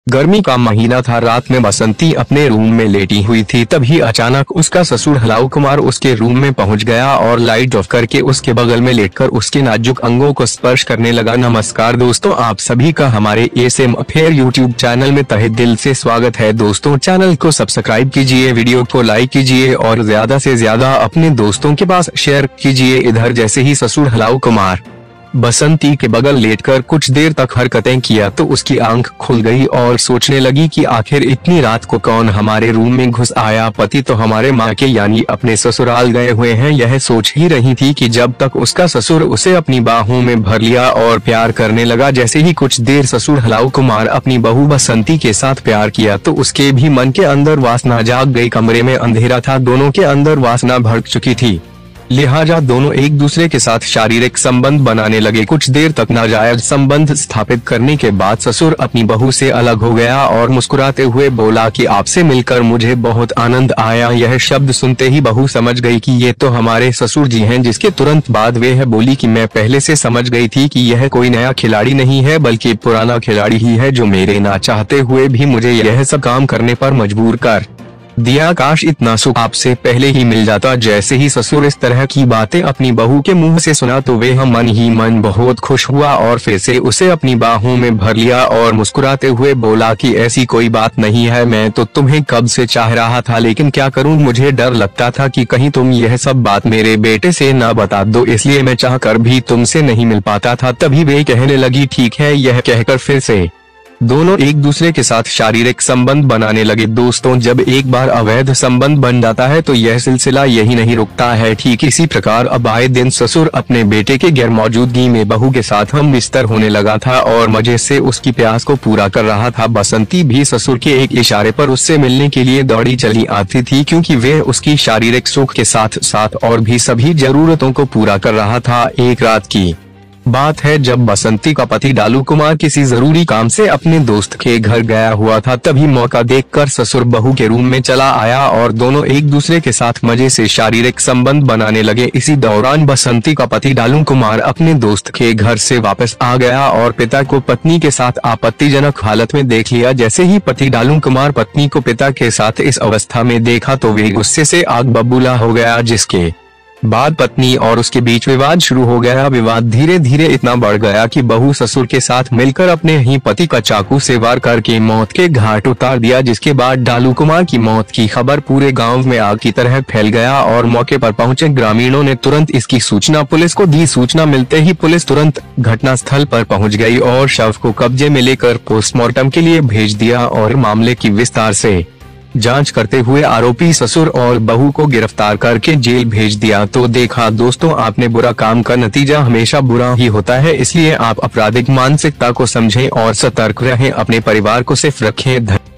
गर्मी का महीना था। रात में बसंती अपने रूम में लेटी हुई थी, तभी अचानक उसका ससुर हलाऊ कुमार उसके रूम में पहुंच गया और लाइट ऑफ करके उसके बगल में लेटकर उसके नाजुक अंगों को स्पर्श करने लगा। नमस्कार दोस्तों, आप सभी का हमारे एसएम अफेयर यूट्यूब चैनल में तहे दिल से स्वागत है। दोस्तों, चैनल को सब्सक्राइब कीजिए, वीडियो को लाइक कीजिए और ज्यादा से ज्यादा अपने दोस्तों के पास शेयर कीजिए। इधर जैसे ही ससुर हलाऊ कुमार बसंती के बगल लेटकर कुछ देर तक हरकतें किया तो उसकी आंख खुल गई और सोचने लगी कि आखिर इतनी रात को कौन हमारे रूम में घुस आया। पति तो हमारे माँ के यानी अपने ससुराल गए हुए हैं। यह सोच ही रही थी कि जब तक उसका ससुर उसे अपनी बाहों में भर लिया और प्यार करने लगा। जैसे ही कुछ देर ससुर हलाऊ कुमार अपनी बहू बसंती के साथ प्यार किया तो उसके भी मन के अंदर वासना जाग गई। कमरे में अंधेरा था, दोनों के अंदर वासना भड़क चुकी थी, लिहाजा दोनों एक दूसरे के साथ शारीरिक संबंध बनाने लगे। कुछ देर तक नाजायज संबंध स्थापित करने के बाद ससुर अपनी बहू से अलग हो गया और मुस्कुराते हुए बोला कि आपसे मिलकर मुझे बहुत आनंद आया। यह शब्द सुनते ही बहू समझ गई कि ये तो हमारे ससुर जी हैं, जिसके तुरंत बाद वह बोली कि मैं पहले से समझ गई थी कि यह कोई नया खिलाड़ी नहीं है बल्कि पुराना खिलाड़ी ही है, जो मेरे ना चाहते हुए भी मुझे यह सब काम करने पर मजबूर कर दिया। काश इतना सुख आपसे पहले ही मिल जाता। जैसे ही ससुर इस तरह की बातें अपनी बहू के मुंह से सुना तो वह मन ही मन बहुत खुश हुआ और फिर से उसे अपनी बाहों में भर लिया और मुस्कुराते हुए बोला कि ऐसी कोई बात नहीं है, मैं तो तुम्हें कब से चाह रहा था, लेकिन क्या करूं, मुझे डर लगता था कि कहीं तुम यह सब बात मेरे बेटे से न बता दो, इसलिए मैं चाहकर भी तुमसे नहीं मिल पाता था। तभी वे कहने लगी ठीक है। यह कहकर फिर से दोनों एक दूसरे के साथ शारीरिक संबंध बनाने लगे। दोस्तों, जब एक बार अवैध संबंध बन जाता है तो यह सिलसिला यही नहीं रुकता है। ठीक इसी प्रकार अब आए दिन ससुर अपने बेटे के गैर मौजूदगी में बहू के साथ हम बिस्तर होने लगा था और मजे से उसकी प्यास को पूरा कर रहा था। बसंती भी ससुर के एक इशारे पर उससे मिलने के लिए दौड़ी चली आती थी, क्योंकि वह उसकी शारीरिक सुख के साथ साथ और भी सभी जरूरतों को पूरा कर रहा था। एक रात की बात है जब बसंती का पति डालू कुमार किसी जरूरी काम से अपने दोस्त के घर गया हुआ था। तभी मौका देखकर ससुर बहू के रूम में चला आया और दोनों एक दूसरे के साथ मजे से शारीरिक संबंध बनाने लगे। इसी दौरान बसंती का पति डालू कुमार अपने दोस्त के घर से वापस आ गया और पिता को पत्नी के साथ आपत्तिजनक हालत में देख लिया। जैसे ही पति डालू कुमार पत्नी को पिता के साथ इस अवस्था में देखा तो वे गुस्से से आग बबूला हो गया, जिसके बाद पत्नी और उसके बीच विवाद शुरू हो गया। विवाद धीरे धीरे इतना बढ़ गया कि बहू ससुर के साथ मिलकर अपने ही पति का चाकू से वार करके मौत के घाट उतार दिया, जिसके बाद डालू कुमार की मौत की खबर पूरे गांव में आग की तरह फैल गया और मौके पर पहुंचे ग्रामीणों ने तुरंत इसकी सूचना पुलिस को दी। सूचना मिलते ही पुलिस तुरंत घटना स्थल पर पहुंच गई और शव को कब्जे में लेकर पोस्टमार्टम के लिए भेज दिया और मामले की विस्तार से जांच करते हुए आरोपी ससुर और बहू को गिरफ्तार करके जेल भेज दिया। तो देखा दोस्तों, आपने बुरा काम का नतीजा हमेशा बुरा ही होता है, इसलिए आप आपराधिक मानसिकता को समझें और सतर्क रहें। अपने परिवार को सेफ रखें।